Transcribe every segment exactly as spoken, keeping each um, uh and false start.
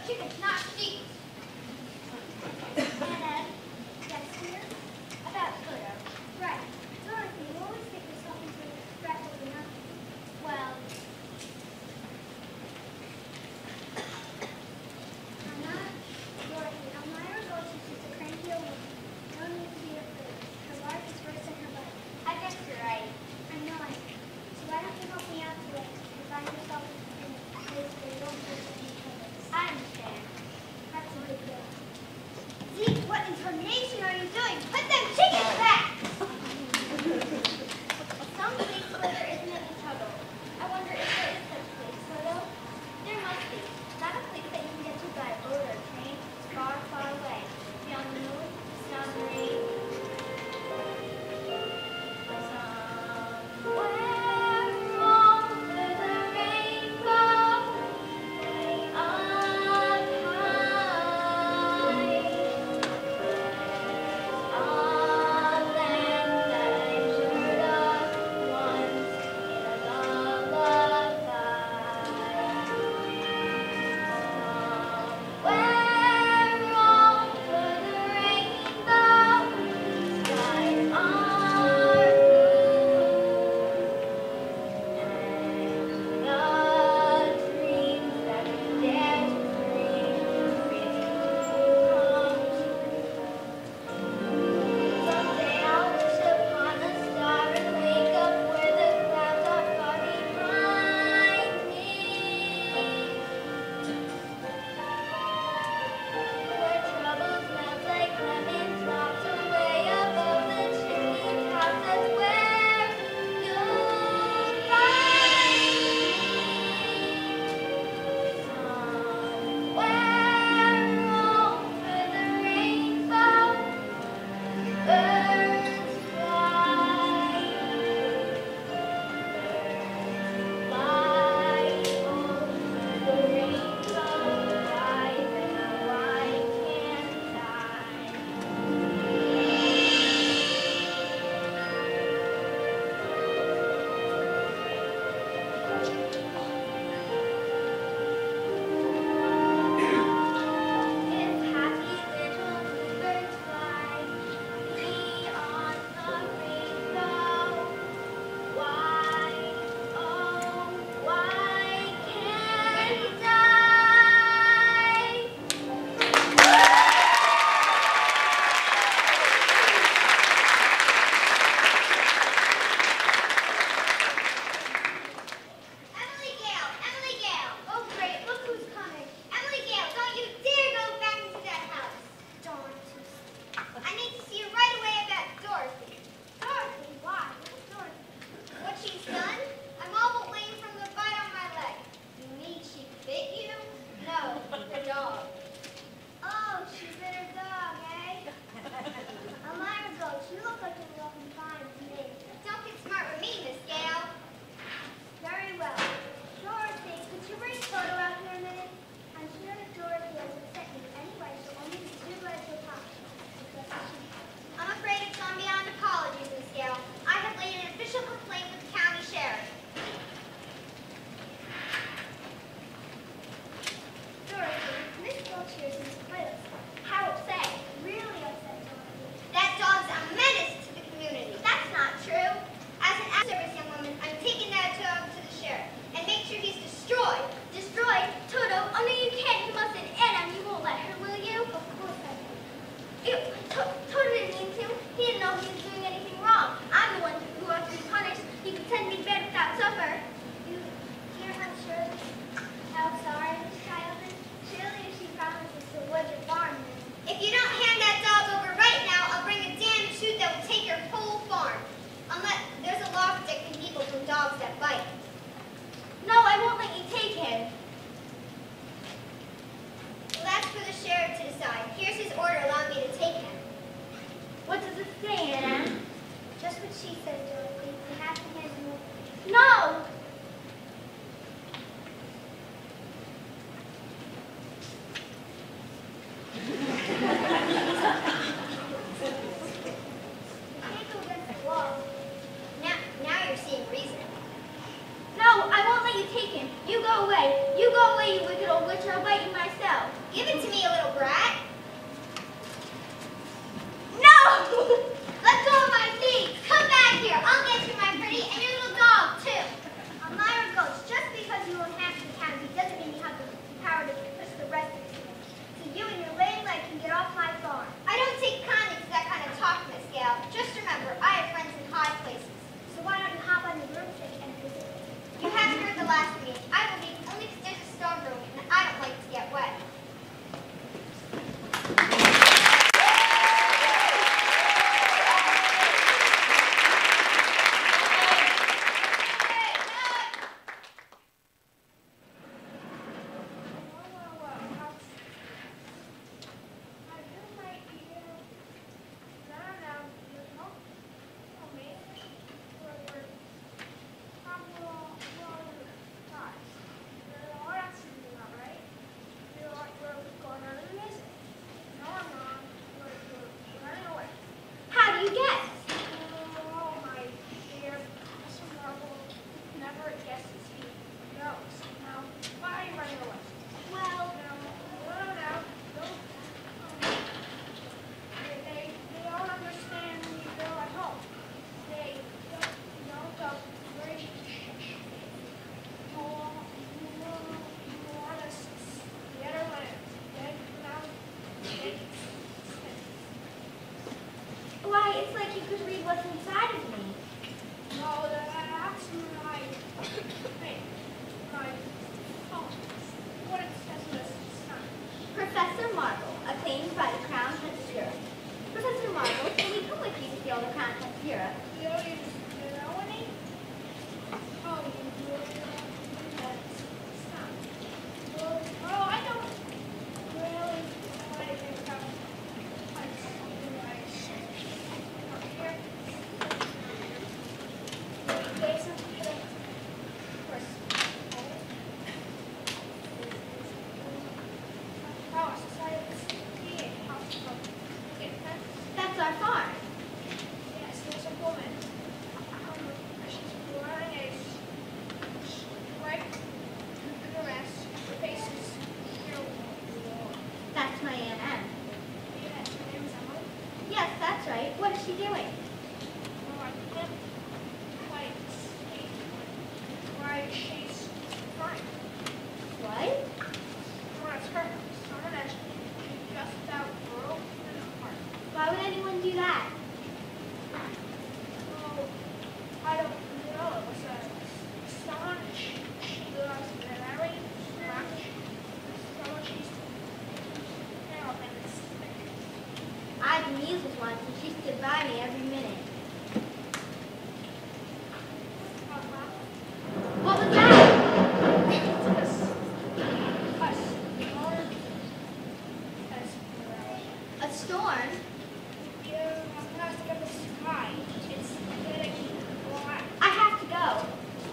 chickens, not sheep. And then, yes, dear? About Toto. Right. Dorothy, you always get yourself into a scrap over nothing. Well, I'm not Dorothy. Elmira Ghost is just a cranky old woman. No need to be afraid. Her life is first in her life. I guess you're right. I know I am. So why don't you help me out today and find yourself in a place where you don't hurt each other? I understand. That's a good deal. Zeke, what intonation are you doing? Put them chickens back! Some place where there isn't any trouble. I wonder if there is such a place, Toto? There must be. Not a place that you can get to by boat or train. It's far, far away. Beyond the moon, beyond the rain. You go away, you wicked old witch, or I'll bite you myself. guess? Oh, my dear Professor Marvel never guesses. He knows. Now, why are you running away? Well, No, no, no, no. Um, they, they, they don't understand when you go at home. They don't, you know, don't worry. You want, you want, you want us to get our land. Get now, get why, it's like you could read what's inside of me. no, that's my, hey, my phone. What it says on this sign. Professor Marvel, acclaimed by the Crown Prince of Europe. Professor Marvel, can we come with you to see all the Crown Prince of Europe? You don't even you know any? Oh, you really don't know that sign. Well, oh, I don't really know anything about like something like up here. There's something that was oh, society hospital. Okay, that's That's our farm. yes, there's a woman. Um, she's wearing a striped dress. Her face is still warm. That's my Aunt Em. Yes, her name is Emily. Yes, that's right. What is she doing? Oh, I can't quite see why she's crying. What? Someone has hurt her. Someone has just about broken her heart. Why would anyone do that? Oh, I don't know. It was a someone she, she loves very much. Someone she's terrible and it's I had measles once and she stood by me every minute. What was that? A storm? I have to go.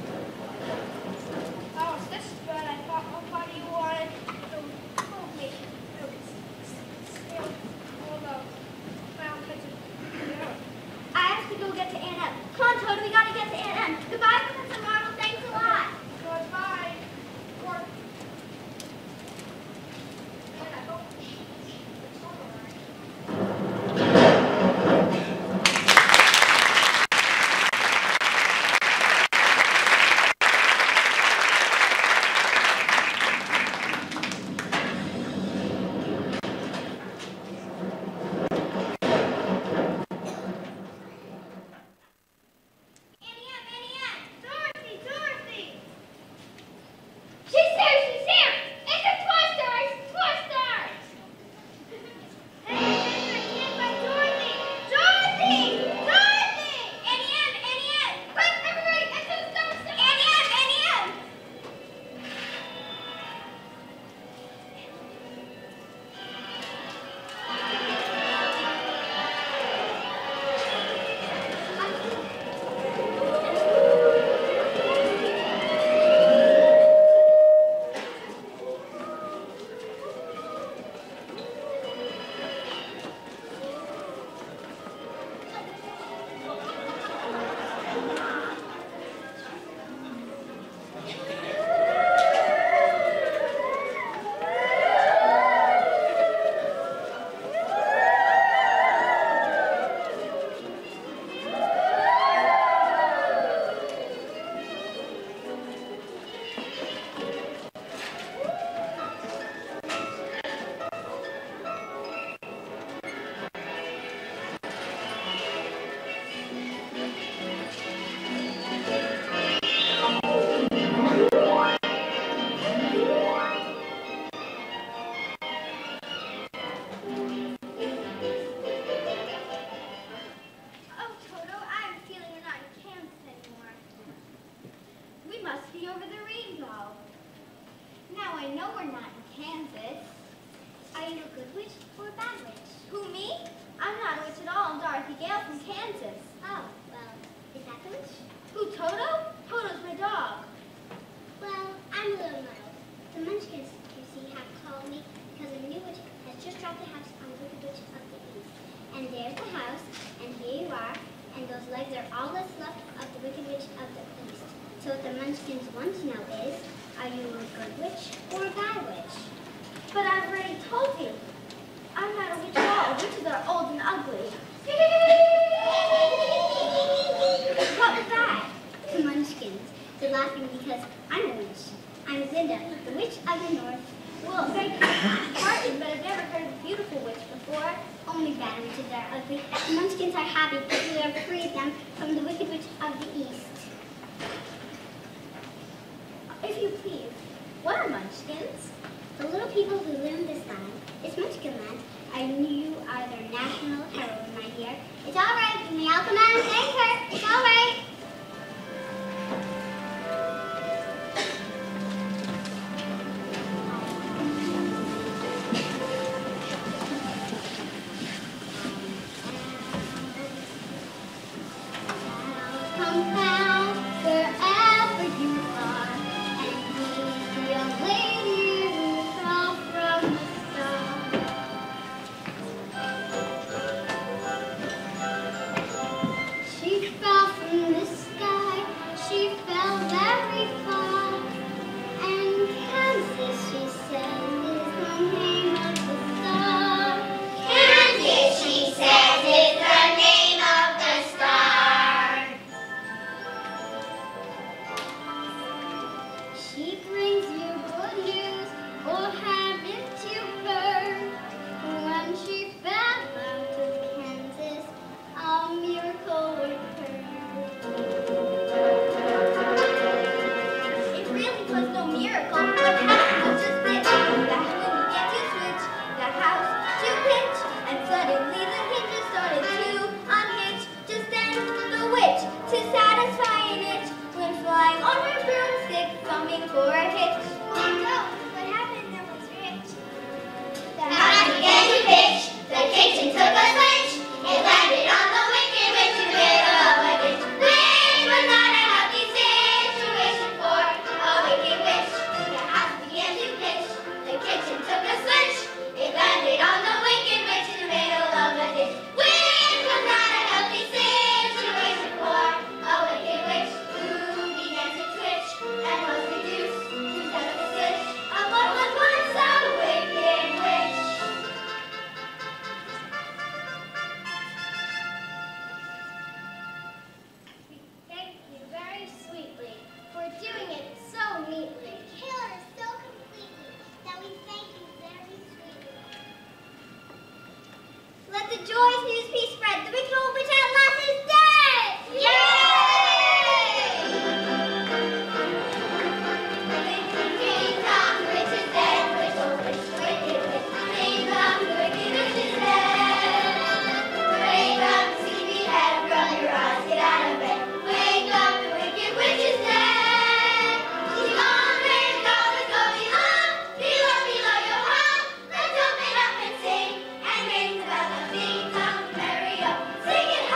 I have to go get to Aunt Em. Come on, Toto, we gotta get to Aunt Em. Goodbye, Professor Marvel. Thanks a lot. Goodbye. Or, Annie Em, Annie Em. Dorothy, Dorothy. She's here, she's here. It's a Toy Story, Toy Story. Hey, Mister Kid by Dorothy. Dorothy, Dorothy. Annie Em, Annie Em. Quick, everybody, get to the Toy Story. Annie Em, Annie Em. Oh, Toto, I have a feeling we're not in Kansas anymore. We must be over the rainbow. Now I know we're not in Kansas. Are you a good witch or a bad witch? Who, me? I'm not a witch at all. I'm Dorothy Gale from Kansas. Oh, well, is that the witch? Who, Toto? Toto's my dog. Well, I'm a little muddled. The Munchkins, you see, have called me because a new witch has just dropped the house on the Wicked Witch of the East. And there's the house, and here you are, So what the Munchkins want to know is, are you a good witch or a bad witch? But I've already told you. I'm not a witch at all. Witches are old and ugly. What was that? The Munchkins. They're laughing because I'm a witch. I'm Zinda, the witch of the north. Well, thank you. Pardon, but I've never heard of a beautiful witch before. Only bad witches are ugly. The Munchkins are happy because we have freed them from the wicked witch of the east. If you please, what are munchkins? The little people who live in this land, it's Munchkin land. I knew you are their national hero, my dear. It's all right. You may all come out and thank her. It's all right. Come down wherever you are, and meet the young lady who fell from the star. She fell from the sky, she fell very far, and Kansas, she says, is the name of the star. Kansas, she says, is the name of the star. She brings you good news, or haven't you heard? When she fell out of Kansas, a miracle occurred. It really was no miracle. What happened was just this. That when you get to switch the house to pitch, and suddenly the hinges started to unhitch. Just then the witch, to satisfy an itch, went flying on her broomstick, thumbing for a hitch. Oh no, what happened that was rich? The house began to pitch, the kitchen took a switch, it landed on the wicked witch in the middle of a ditch. Which was not a healthy situation for a wicked witch. The house began to pitch, the kitchen took a switch, it landed on the wicked witch in the middle of a ditch. Which was not a healthy situation for a wicked witch who began to twitch and was reduced to set up a switch of what was once a wicked witch. We thank you very sweetly for doing it so neatly. Killed us so completely that we thank you very sweetly. Let the joyous news be spread. The wicked old witch at last is dead! Yay! Ding dong, the witch is dead. Witch, oh witch, wicked witch. Ding dong, the wicked witch is dead. Wake up, sleepyhead, rub your eyes, get out of bed. Wake up, the wicked witch is dead. She's gone, raised all the going on. Below, below your home. Let's open up and sing, and ring the bell of ding dong, merry up. Sing it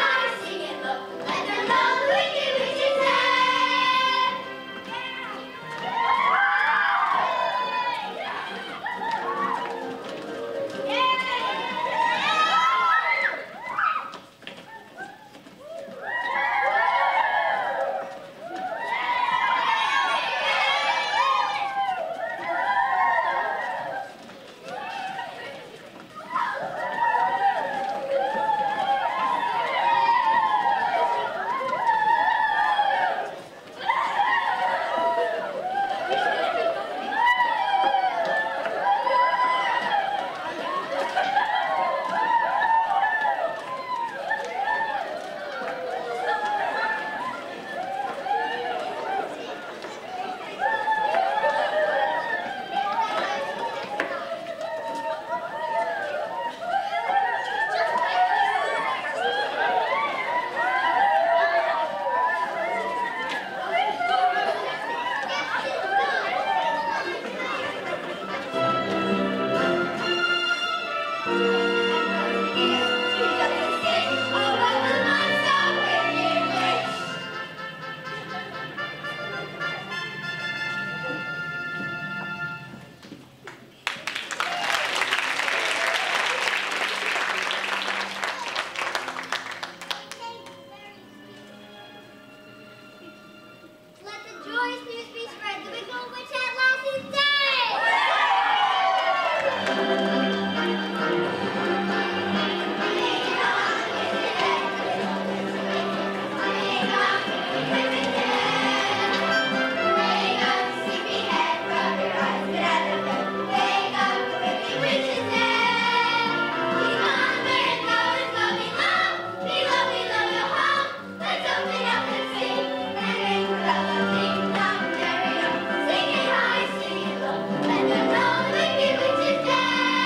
Let them know the wicked witch is dead.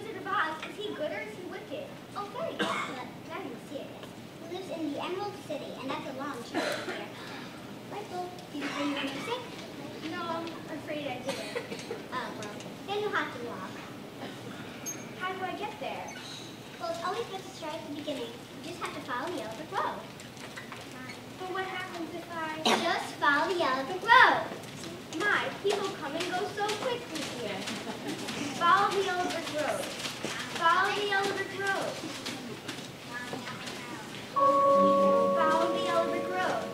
Wizard of Oz, is he good or is he wicked? Oh, very good, but very mysterious. He lives in the Emerald City, and that's a long trip from here. Michael, did you say you were sick? No, I'm afraid I didn't. Oh, well, then you'll have to walk. How do I get there? Well, it's always best to start at the beginning. You just have to follow the yellow brick road. But what happens if I... Just follow the yellow brick road. My, people come and go so quickly here. Follow the yellow brick road. Follow the yellow brick road. Follow the yellow brick road.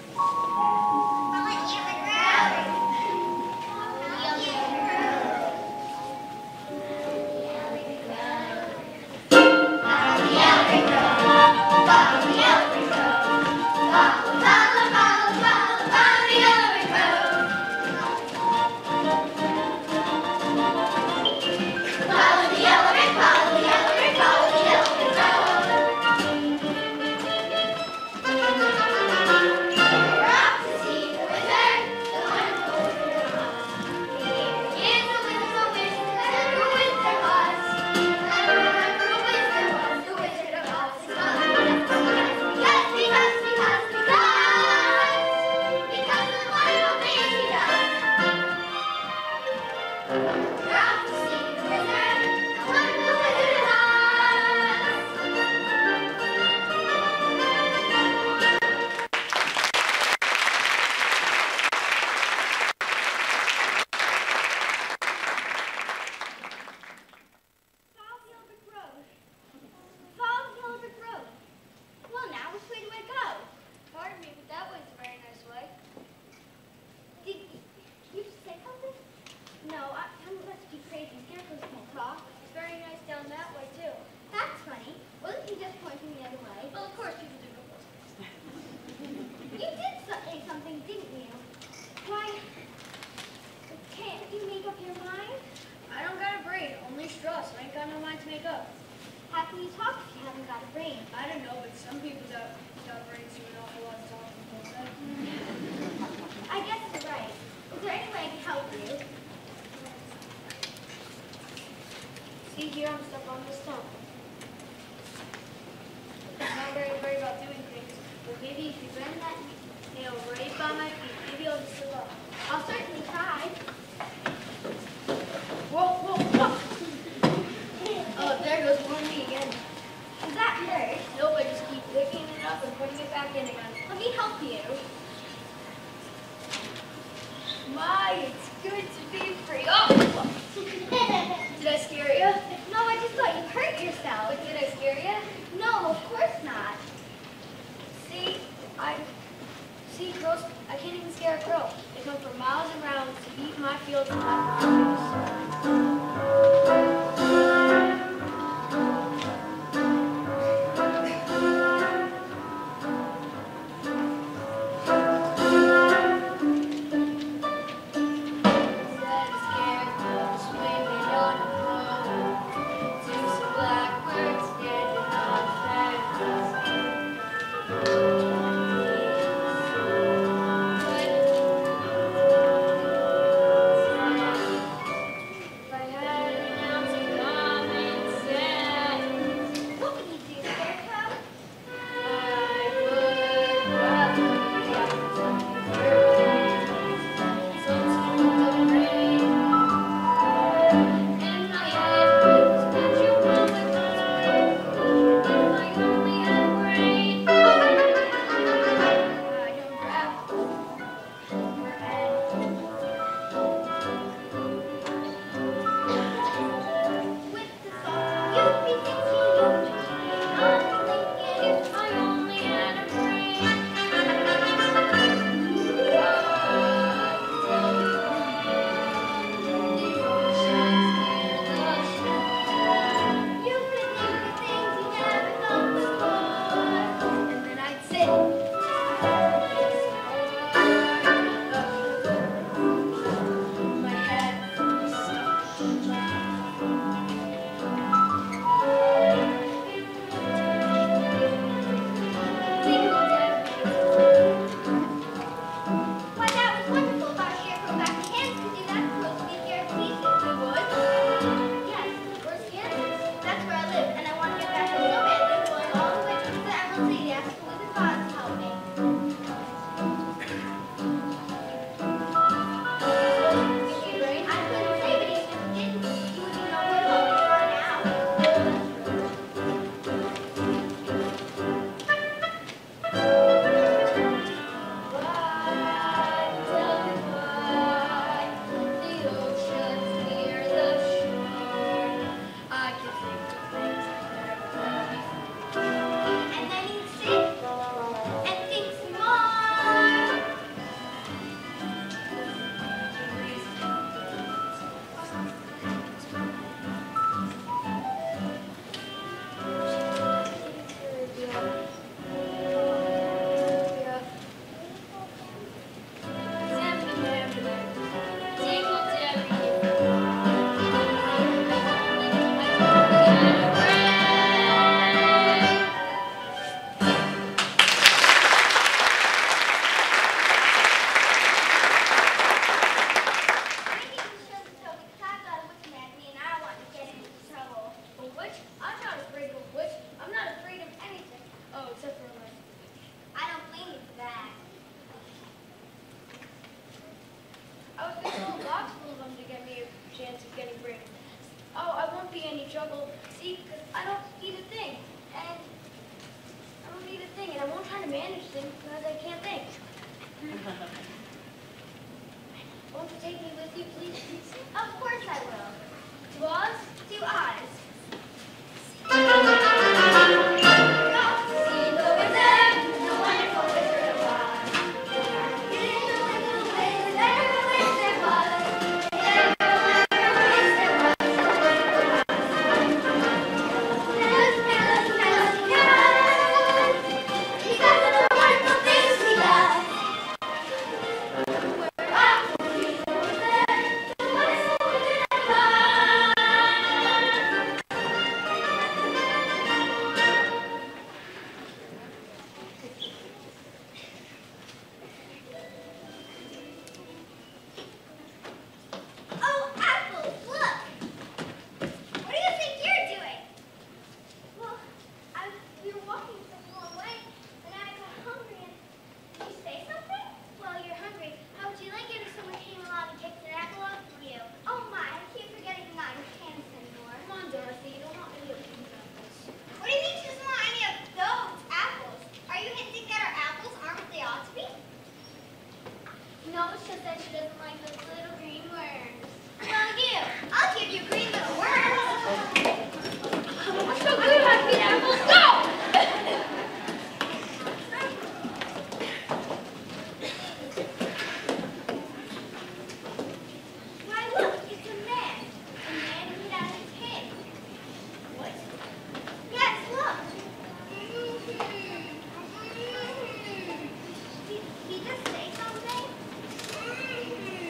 See here, I'm stuck on this stone. I'm not very worried about doing things, but maybe if you bend that nail right by my feet, maybe I'll just slip up. I'll certainly try. Whoa, whoa, whoa! Oh, there goes one knee again. Does that hurt? Nope, I just keep picking it up and putting it back in again. Let me help you. My, it's good to be free. Oh! Did I scare you? No, I just thought you hurt yourself. But did I scare you? No, of course not. See, I see girls. I can't even scare a girl. They come for miles and rounds to eat my fields and my produce. If I struggle. See, because I don't eat a thing. And I don't eat a thing. And I won't try to manage things because I can't think. Won't you take me with you, please? Of course I will. To Oz? To Oz. See the wizard, the wonderful Wizard of Oz. In the window place, there a wizard was. There a wizard was. Palace, palace, palace, palace. He does all the wonderful things he does. We're off to see the wizard, the wonderful Wizard of Oz. Oh, Apples, look! What do you think you're doing? Well, I was, we were walking some long way, and I got hungry, and did you say something? Well, you're hungry. How would you like it if someone came along and picked an apple off of you? Oh my, I keep forgetting I'm not in Kansas anymore. Come on, Dorothy. You don't want me to think about this. What do you mean she doesn't want any of those apples? Are you hinting that our apples aren't what they ought to be? No, it's just that she doesn't like those little green worms. Well, you, I'll give you green little worms. I'm so good at green apples. Go! Why, look, it's a man. A man without his head. What? Yes, look. Did he just say something?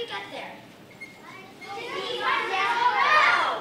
get there? He's on down the road.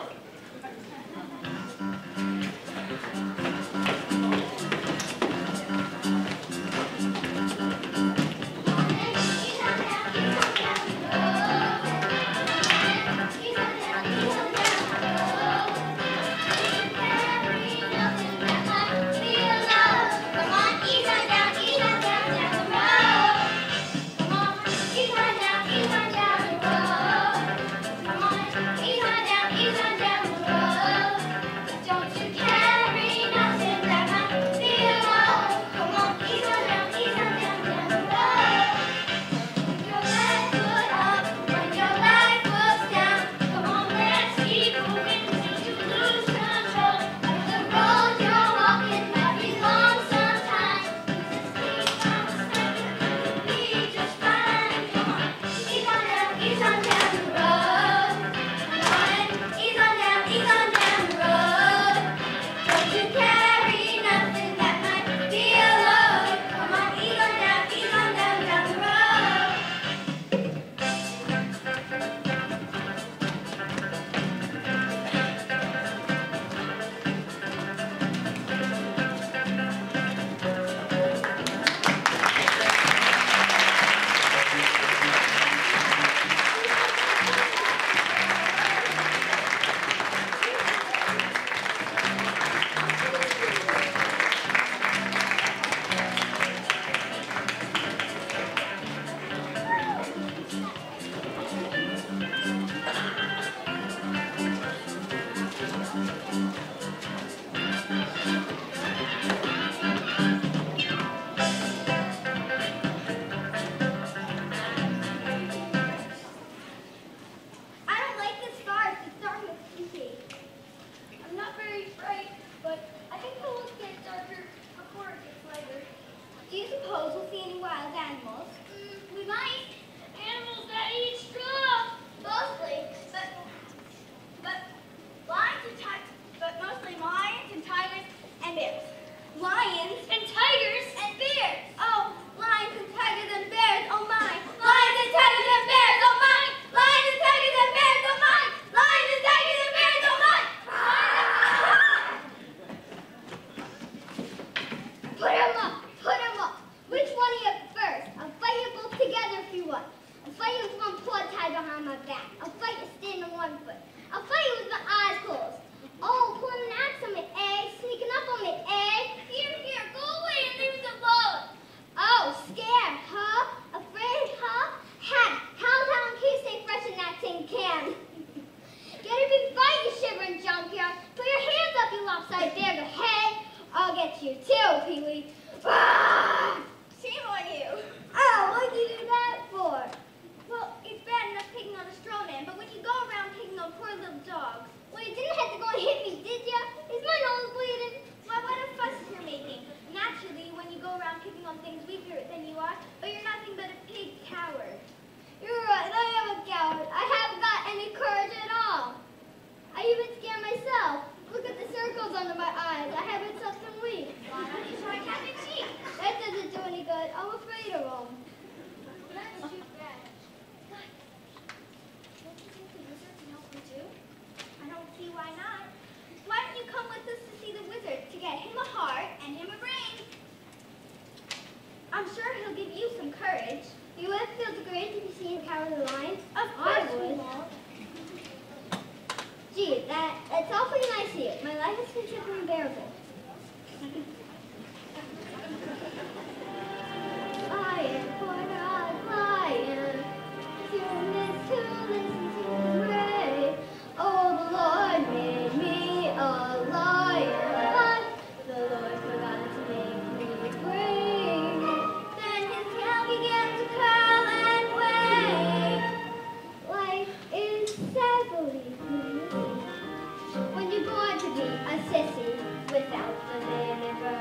When you're born to be a sissy without the vinegar.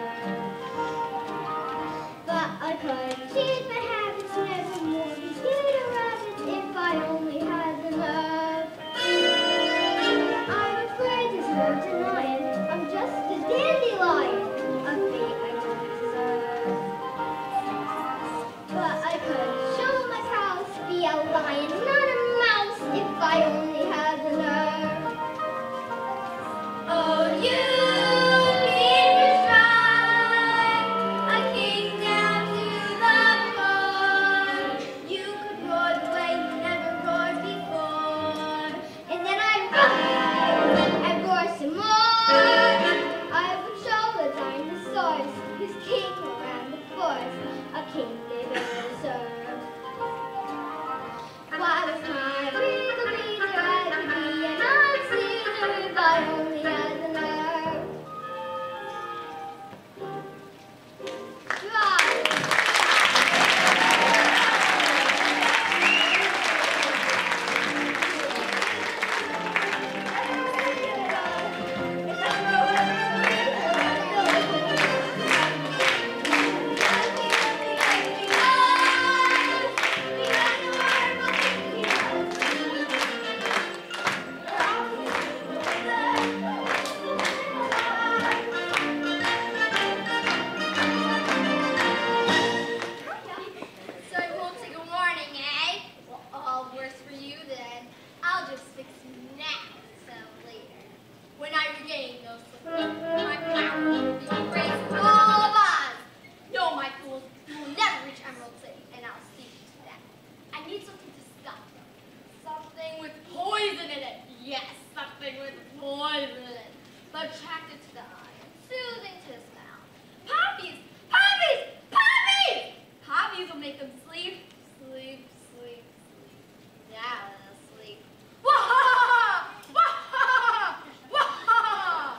attractive to the eye, and soothing to the smell. Poppies! Poppies! Poppies! Poppies will make them sleep, sleep, sleep, sleep. Now they'll sleep. Wah-ha-ha! Wah-ha-ha! Wah-ha-ha!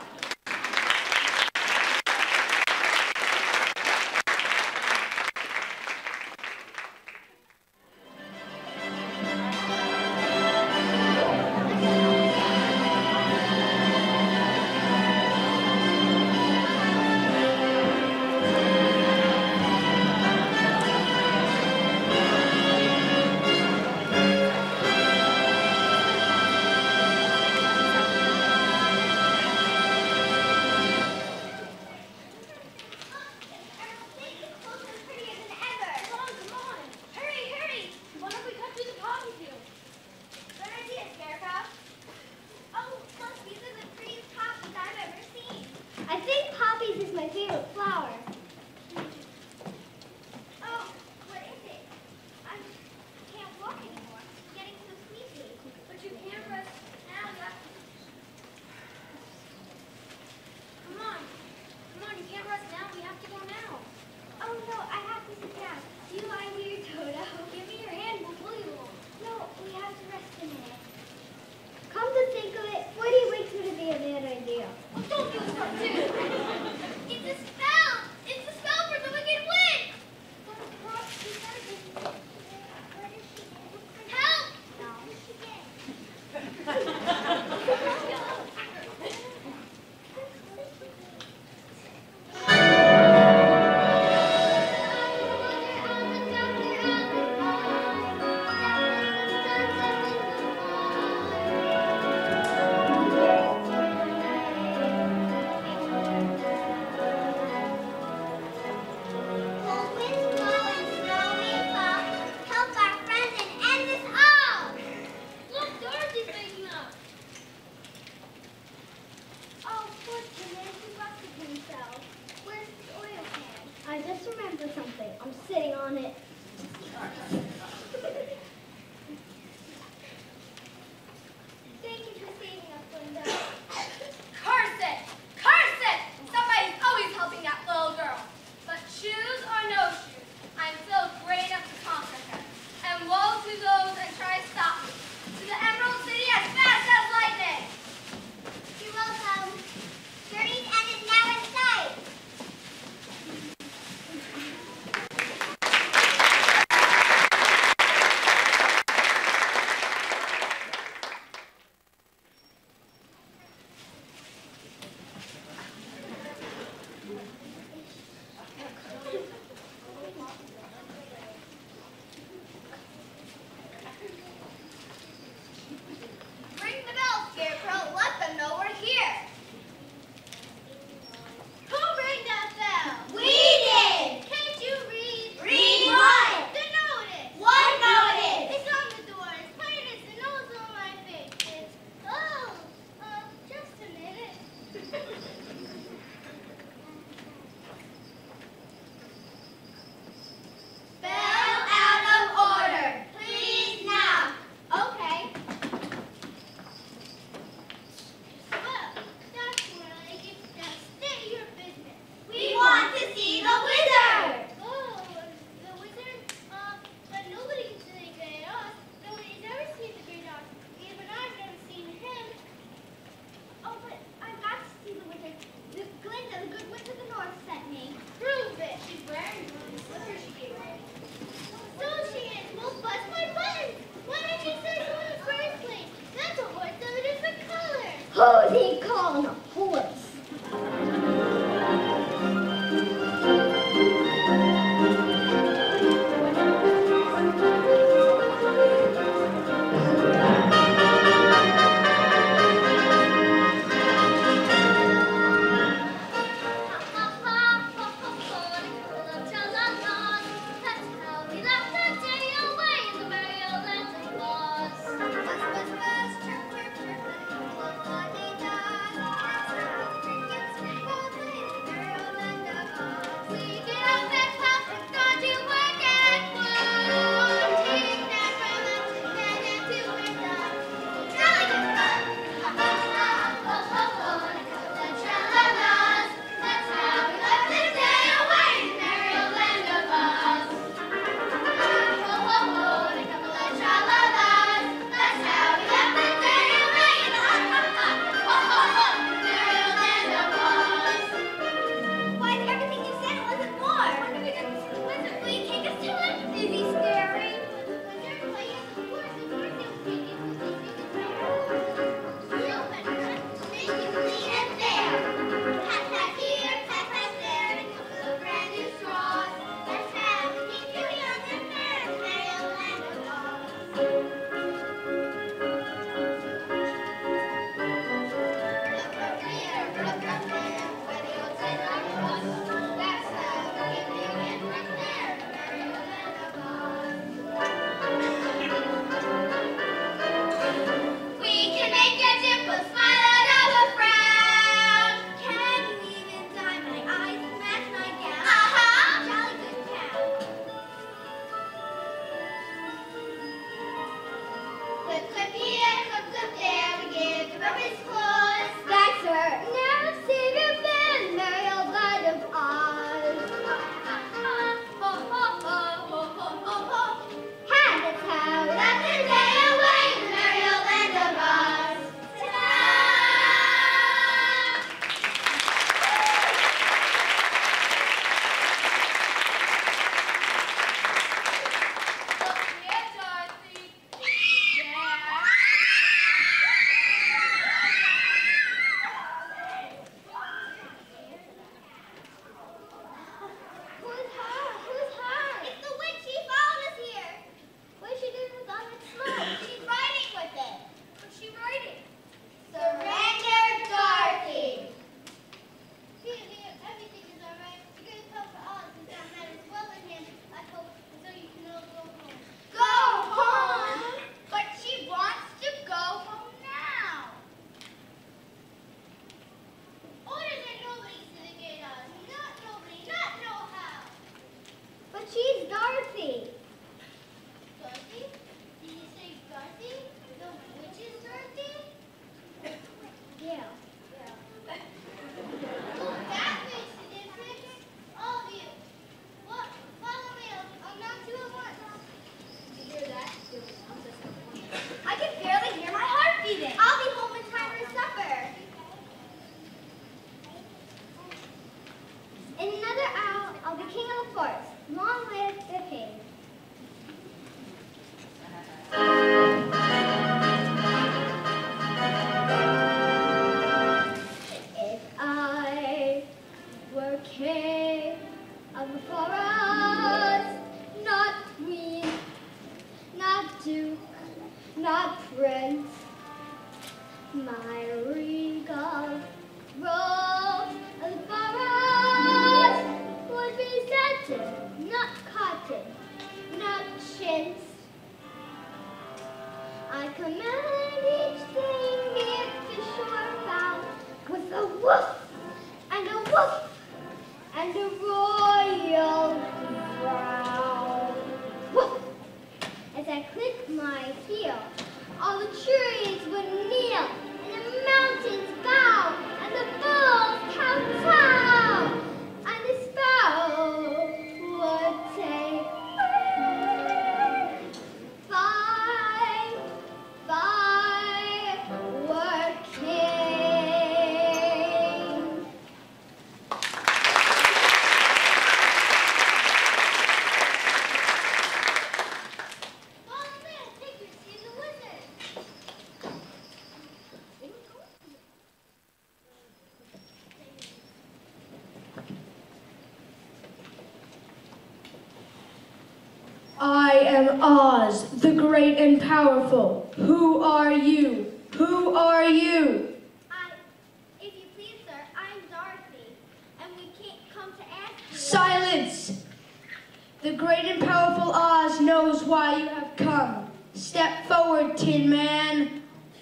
sharp as claws. That's her. Now save your fan, merry old land of Oz. Hand its house. Let the day away, the merry old land of Oz. Ta-da! Look here, Dorothy. Yeah. Who's her? Who's her? It's the witch. She followed us here. What is she doing with all that smoke? She's riding with it. What's she writing? Surrender, Dorothy. Everything is alright. You're going to come for Oz and that matters well in hand, I hope, so you can all go home. Go home. But she wants to go home now. Orders are nobody's to the gate us. Not nobody, not know how. But she's Dorothy. Dorothy? Did you say Dorothy? The witch's Dorothy? Yeah. Oh, that makes a difference. All of you. What? Follow me. I'll, I'll knock you at once. Did you hear that? I can barely hear my heart beating. I'll be home in time for supper. In another hour, I'll be king of the forest. Long live the king. If I were king of the forest, not queen, not duke, not prince, my regal robe of the forest would be satin, not cotton, not chintz. I command each thing near to shore bound with a woof and a woof and a royal frown. Woof! As I click my heel, all the trees would kneel, and the mountains bow, and the bulls kowtow, and the sparrow would say, five, five were king. Follow me. I'll take you to see the wizard. I am Oz, the great and powerful. Who are you? Who are you? I, if you please, sir, I'm Dorothy, and we can't come to ask you. Silence! The great and powerful Oz knows why you have come. Step forward, Tin Man.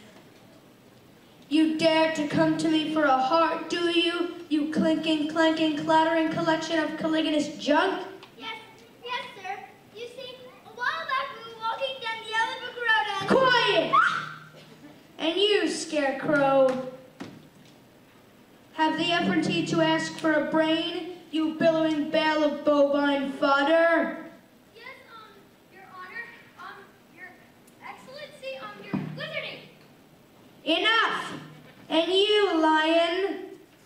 You dare to come to me for a heart, do you? You clinking, clanking, clattering collection of Caligulous junk? Yes, yes, sir. You see, a while back we were walking down the Yellow Brick Road and... Quiet! And you, Scarecrow, have the effrontery to ask for a brain, you billowing bale of bovine fodder? Yes, um, Your Honor, um, Your Excellency, um, Your Wizarding. Enough! And you, lion?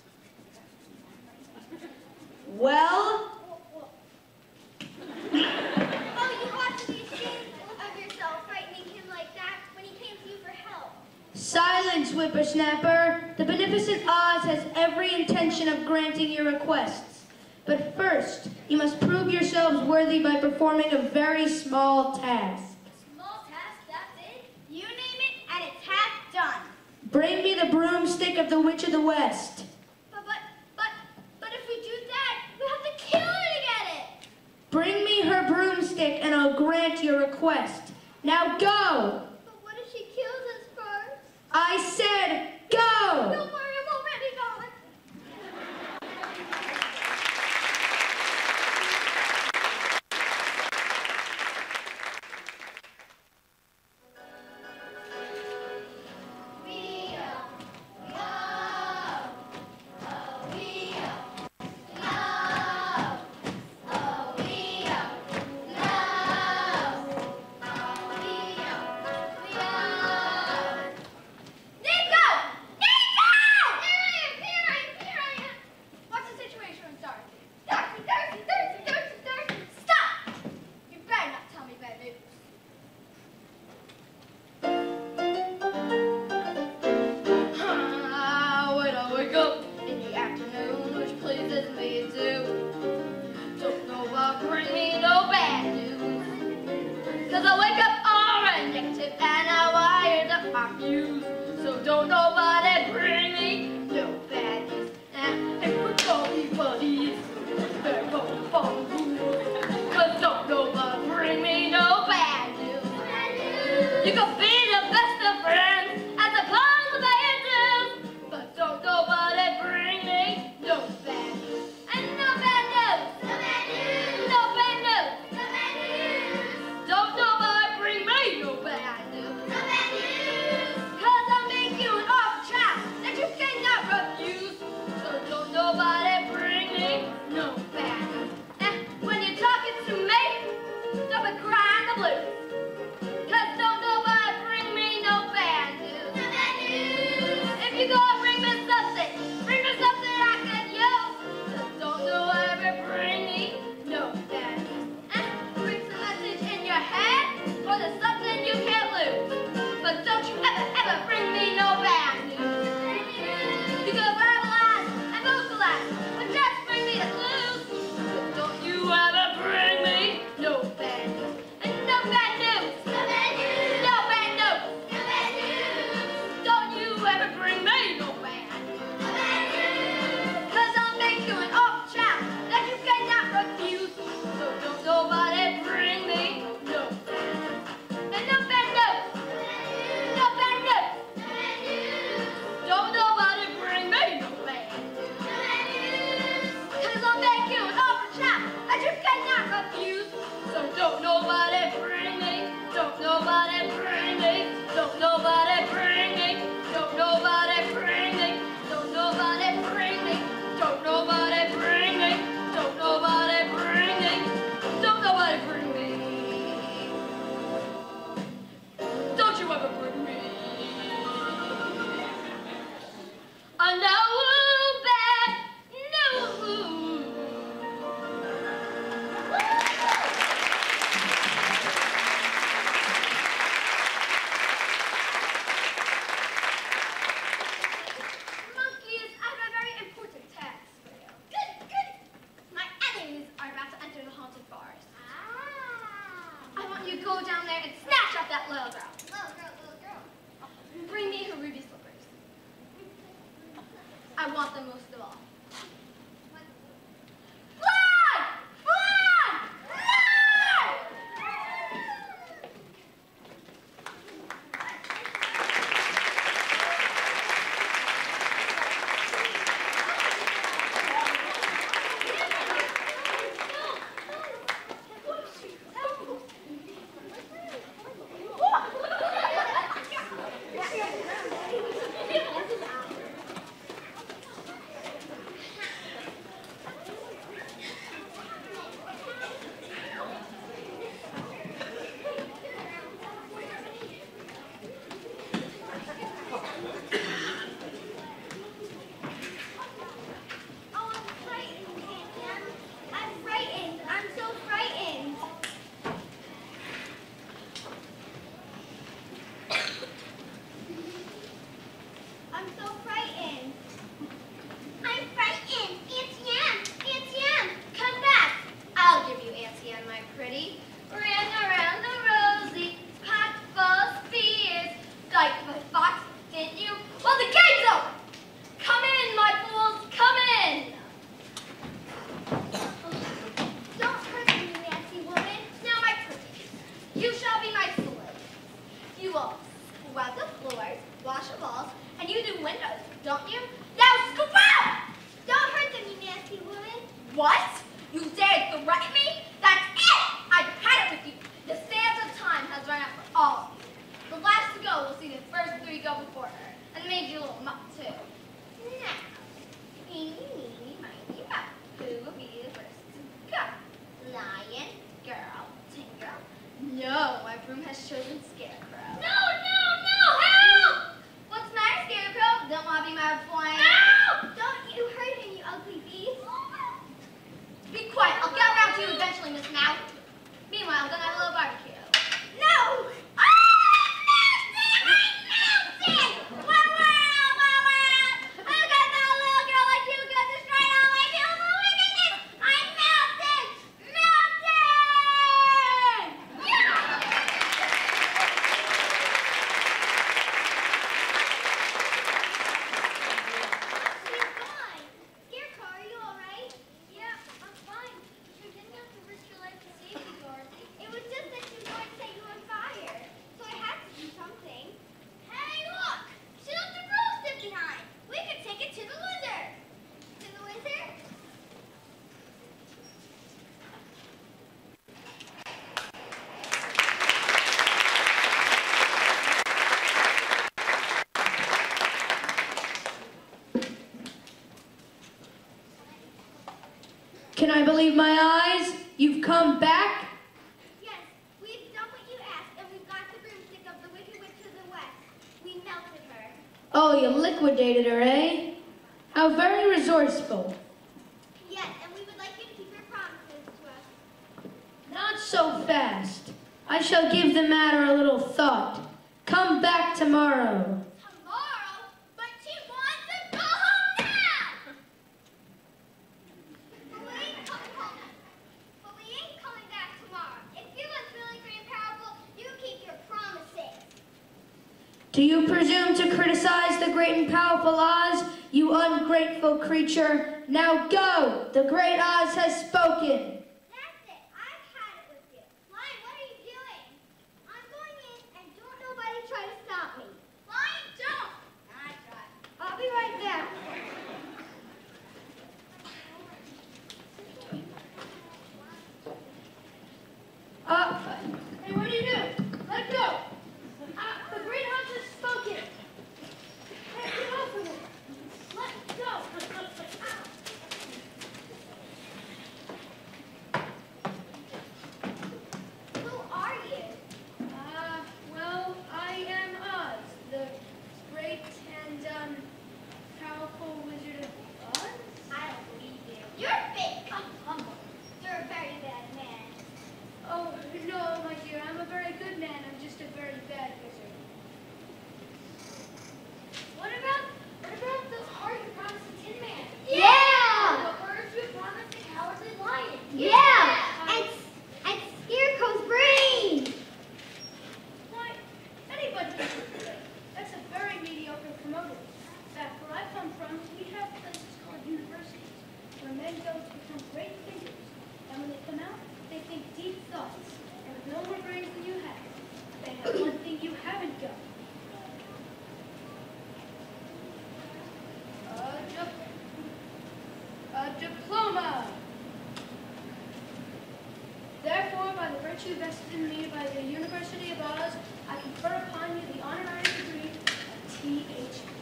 Well? Oh, you ought to be ashamed of yourself, frightening him like that when he came to you for help. Silence, whippersnapper. The beneficent Oz has every intention of granting your requests. But first, you must prove yourselves worthy by performing a very small task. Small task, that's it? You name it, and it's half done. Bring me the broomstick of the Witch of the West. But, but, but, but if we do that, we have to kill her to get it. Bring me her broomstick and I'll grant your request. Now go! But what if she kills us first? I said go! Don't worry, I'm already going. We are my fuse. So don't nobody bring me no bad news. And if we call me buddies, they're gonna follow rules. Cause don't nobody bring me no bad news. You can be the best of friends as a cause of bad news. But don't nobody bring me no bad news. And no bad news. No bad news. No bad news. No bad news. Don't nobody bring me no bad news. No bad news. Cause I'll make you an offer child that you cannot refuse. So don't nobody bring me no bad news. And when you're talking to me, don't be crying the blues. Cause don't nobody bring me no bad news. No bad news. If you go bring me something, bring me something I can use. Just don't nobody bring me no bad news. And bring some message in your head, or there's something you can't lose. But don't you ever, ever bring me no bad news. You can verbalize and vocalize, but just bring me the clues. But don't you ever bring me no bad news. And no bad news. No bad news. No bad news. No bad news. Don't you ever bring me no bad news. No bad news. Cause I'll make you an awful child that you cannot refuse. So don't nobody bring me no bad news. And no bad news. No bad news. No bad news. Don't nobody bring me no bad news. No bad news. Cause I'll make you an awful child that you cannot refuse. So don't nobody bring me, don't nobody bring me, don't nobody bring me, don't nobody bring me, don't nobody bring me, don't nobody bring me, don't nobody bring me, don't nobody bring me. Don't you ever bring me a no bad news. Monkeys, I have a very important task for you. Good, good. My enemies are about to enter the haunted forest. Ah. I want you to go down there and snatch up that little girl. Little girl, little girl. Bring me her ruby slippers. I want them most of all. Fly! Fly! Fly! Oh, I'm frightened, Jillian. I'm frightened. I'm so frightened. I'm so frightened. I'm frightened. Auntie Anne, Auntie Anne, come back. I'll give you Auntie Anne, my pretty. Ran around the rosy, packed full of spears. Like my fox, didn't you? Well, the game's over. Come in, my fools, come in. Don't hurt me, nasty woman. Now, my pretty, you shall be my slaves. You will scrub the floors, wash the walls, and you do windows, don't you? Now, scoop out! Don't hurt them, you nasty woman. What? You dare threaten me? That's it! I've had it with you. The sands of time has run out for all of you. The last to go will see the first three go before her, and made you a little muck, too. Now, eeny, meeny, miny, moe. Who will be the first to go? Lion, girl, tin girl. No, my broom has chosen Scarecrow. No, no, no, help! What's the matter, Scarecrow? Don't want to be my flame? No! Don't you hurt him, you ugly beast. Be quiet. I'll get around to you eventually, Miss Mouse. Meanwhile, I'm gonna have a little barbecue. No! Ah! I'm melting! I'm melting! Wow, wow, wow, wow! Look at that little girl like you got destroyed all my beautiful wickedness! I'm melting! Melting! Yeah! Can I believe my eyes? You've come back? Yes, we've done what you asked, and we've got the broomstick of the Wicked Witch of the West. We melted her. Oh, you liquidated her, eh? How very resourceful. Yes, and we would like you to keep your promises to us. Not so fast. I shall give the matter a little thought. Come back tomorrow. Tomorrow? But she wants to go home now! But we ain't coming home. But we ain't coming back tomorrow. If you was really great and powerful, you keep your promises. Do you presume to criticize the great and powerful Oz, you ungrateful creature? Now go! The great Oz has spoken. That's it. I've had it with you. Lion, what are you doing? I'm going in, and don't nobody try to stop me. Lion, don't! I try. I'll be right back. Uh, hey, what are you doing? Let go! Uh, the great Oz has spoken. Hey, get off of it. Let go! Who are you? Uh, well, I am Oz, the great and, um, powerful Wizard of Oz. I don't believe you. You're big. Come, humble. You're a very bad man. Oh, no, my dear, I'm a very good man. I'm just a very bad wizard. What about, what about the heart you promised the Tin Man? Yeah! The words you promised the Cowardly Lion? Yeah! And, and Scarecrow's brain! Why, anybody can do that. That's a very mediocre promoter. In fact, where I come from, we have places called universities, where men go to become great thinkers. And when they come out, they think deep thoughts. And with no more brains than you have, they have one thing you haven't got. A, dip- a diploma. Therefore, by the virtue vested in me by the University of Oz, I confer upon you the honorary degree of T H P.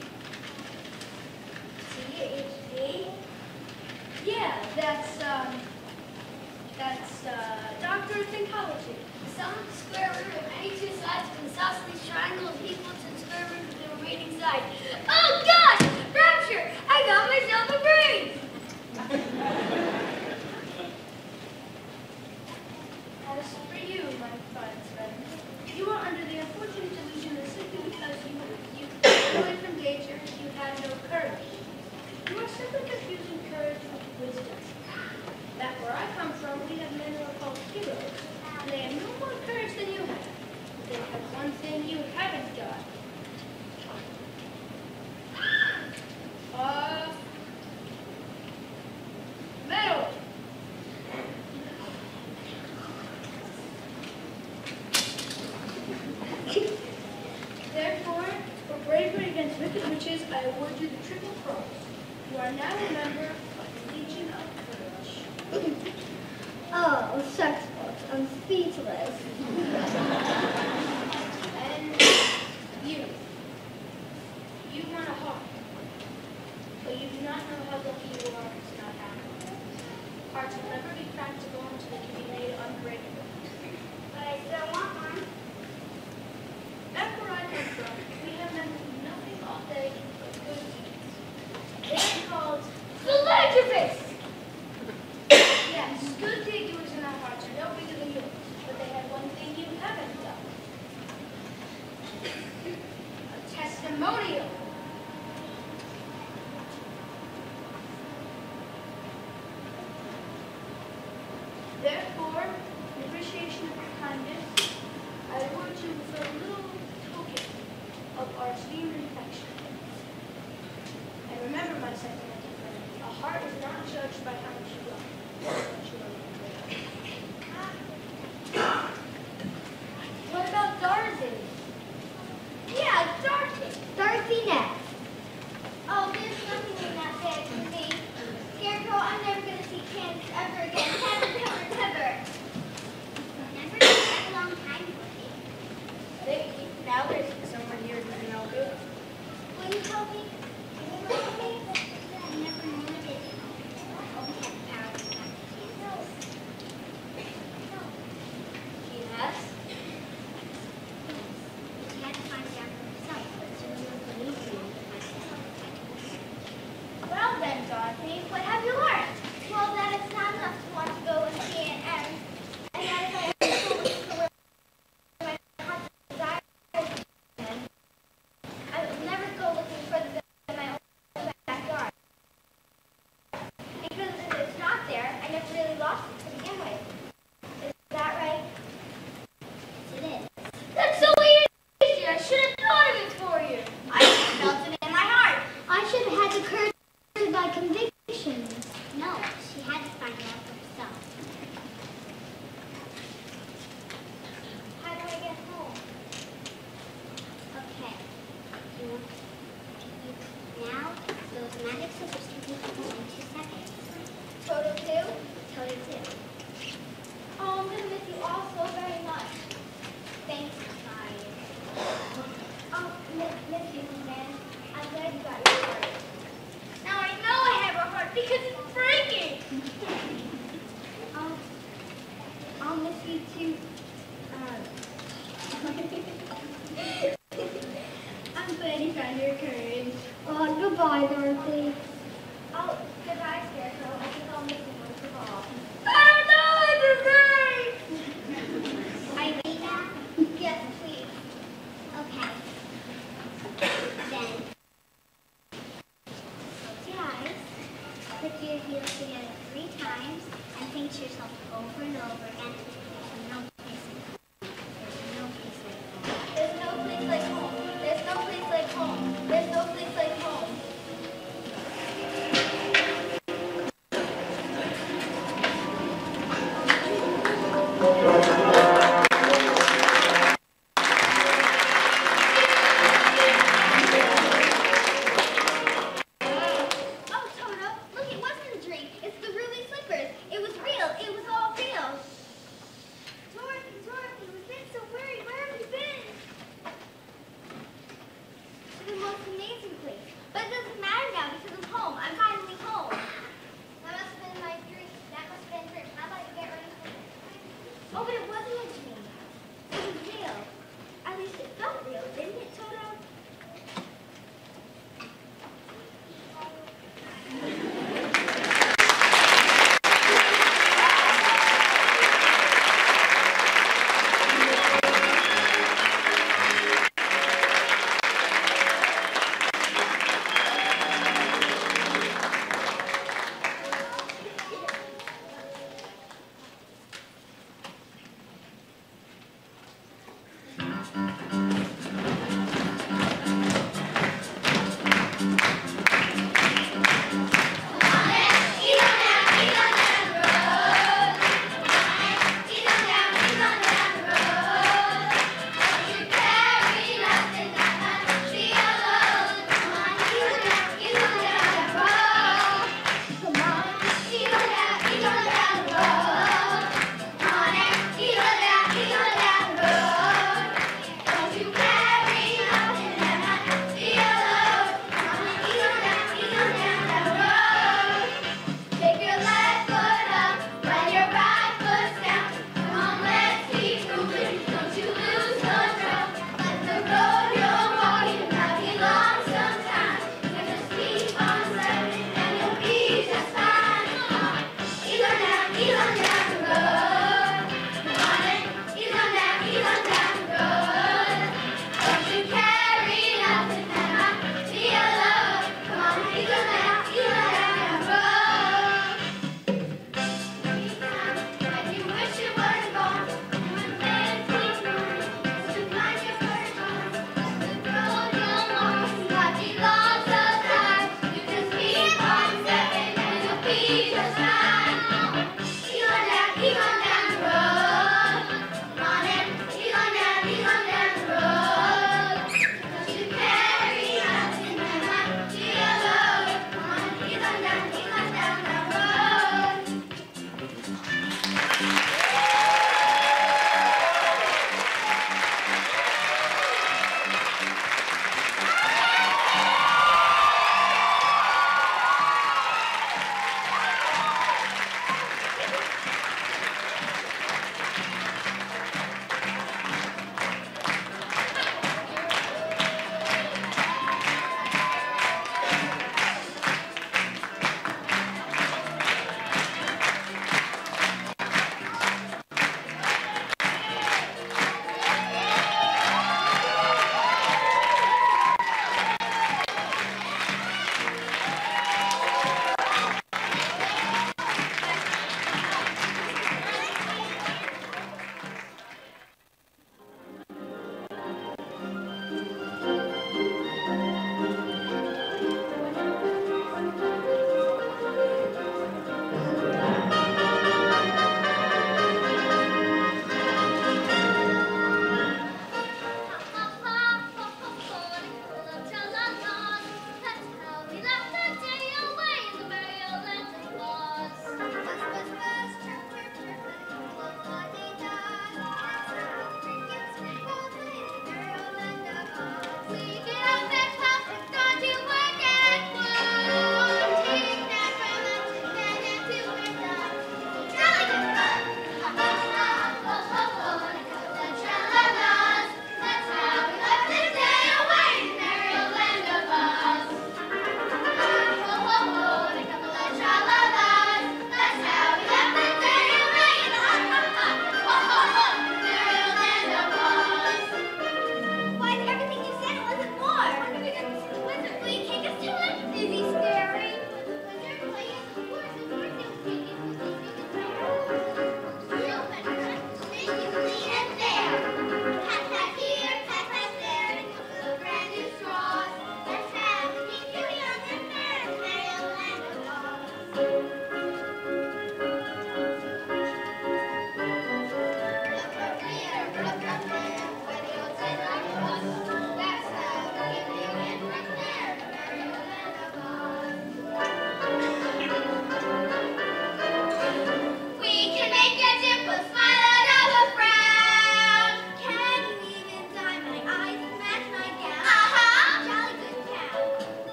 T H P? Yeah, that's, um, that's, uh, Doctor of Thinkology. The sum of the square root of any two sides of an isosceles triangle is equal to the square root of the remaining side. Oh gosh! Rapture! I got myself a brain! As for you, my fine friend, you are under the unfortunate delusion that simply because you, you away from danger, you have no courage. You are simply confusing courage with wisdom. Back where I come from, we have men who are called heroes, and they have no more courage than you have. They have one thing you haven't got. Uh, metal. Therefore, for bravery against wicked witches, I award you the Triple Cross. You are now a member of the Legion of Courage. Oh, shucks, folks. I'm speechless. And you. You want a heart. But you do not know how lucky you are to not have one. Hearts will never be practical until they can be made unbreakable. But I still want one. Back where I come from, we have men who do nothing all day but good deeds. They are called philanthropists. Yes, good deed doers in our hearts are no bigger than yours, but they have one thing you haven't done. A testimonial. Therefore, in appreciation of your kindness, I award you with a little token of our esteem and affection. And remember, my sentimental friend, a heart is not judged by how much you love, but how much you love it. What about Dorothy? Yeah, Dorothy. Dorothy next. Oh, there's nothing in that bag for me. Scarecrow, I'm never going to see Kansas ever again. Never, never, never. Never took that long time for me. They, now there's someone here who's no good. Will you help me? Will you help me? I never knew it. I only had power to Miss you, man. I'm glad you got your heart. Now I know I have a heart because it's breaking. I'll, I'll miss you too. Uh, I'm glad you found your courage. oh, goodbye, Dorothy. Oh, goodbye, Scarecrow. I think I'll miss you most of all. Oh no, it's great! I read that? Yes, please. Okay. Then, guys, put your heels together three times and pinch yourself over and over again.